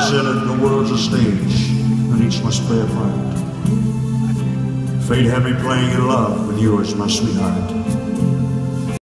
said it, the world's a stage, and each must play a part. Fate had me playing in love with yours, my sweetheart.